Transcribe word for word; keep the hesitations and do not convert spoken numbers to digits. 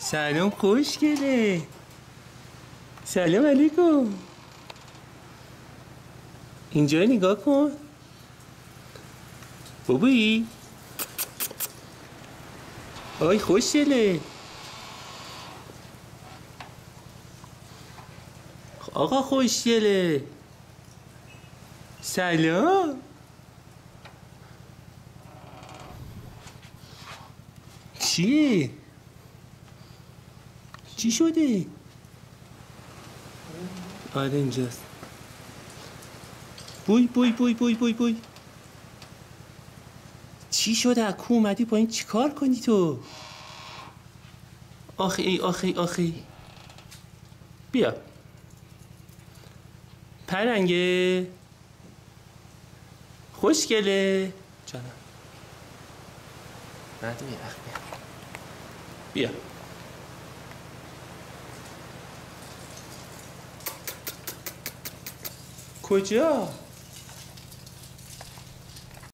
سلام خوشگله. سلام علیکم. اینجا نگاه کن بابایی. آی خوشگله. آقا خوشگله. سلام. چیه؟ چی شده؟ آره اینجاست. بوی بوی بوی بوی بوی بوی. چی شده؟ اکو اومدی پایین چی کار کنی تو؟ آخه ای آخه ای آخه ای. بیا پرنگه خوشگله. جانم بعد یه اخ بیا. بیا کجا؟